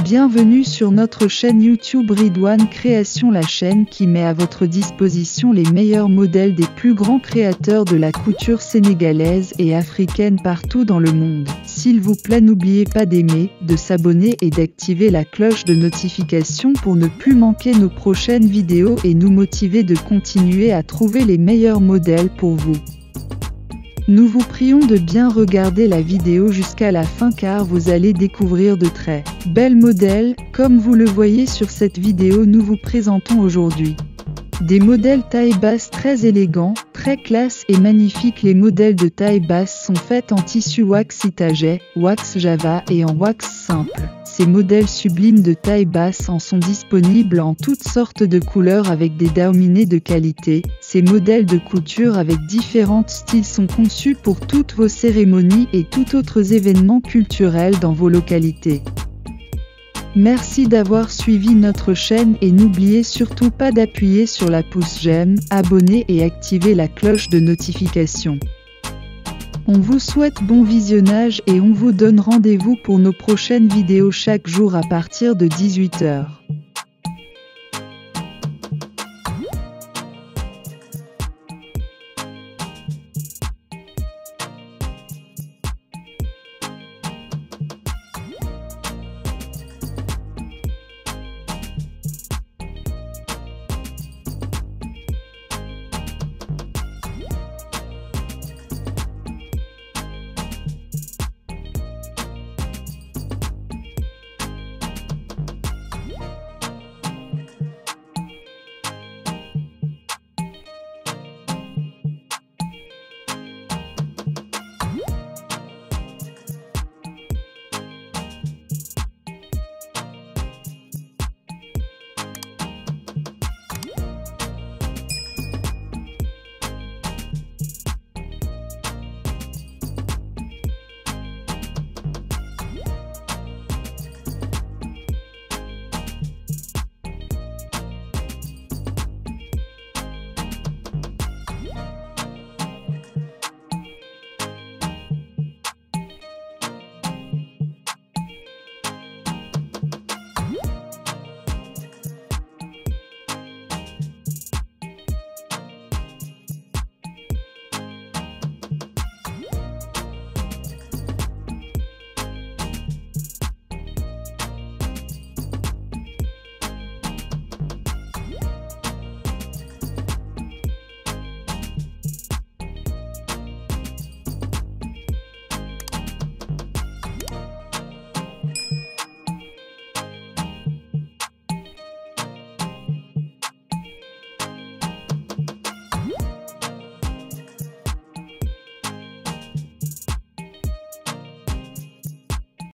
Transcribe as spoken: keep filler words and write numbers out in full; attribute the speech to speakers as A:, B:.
A: Bienvenue sur notre chaîne YouTube Ridwan Création, la chaîne qui met à votre disposition les meilleurs modèles des plus grands créateurs de la couture sénégalaise et africaine partout dans le monde. S'il vous plaît, n'oubliez pas d'aimer, de s'abonner et d'activer la cloche de notification pour ne plus manquer nos prochaines vidéos et nous motiver de continuer à trouver les meilleurs modèles pour vous. Nous vous prions de bien regarder la vidéo jusqu'à la fin car vous allez découvrir de très belles modèles, comme vous le voyez sur cette vidéo. Nous vous présentons aujourd'hui des modèles taille basse très élégants, très classe et magnifiques. Les modèles de taille basse sont faits en tissu wax Itaget, wax Java et en wax simple. Ces modèles sublimes de taille basse en sont disponibles en toutes sortes de couleurs avec des daminés de qualité. Ces modèles de couture avec différents styles sont conçus pour toutes vos cérémonies et tout autres événements culturels dans vos localités. Merci d'avoir suivi notre chaîne et n'oubliez surtout pas d'appuyer sur la pouce j'aime, abonner et activer la cloche de notification. On vous souhaite bon visionnage et on vous donne rendez-vous pour nos prochaines vidéos chaque jour à partir de dix-huit heures.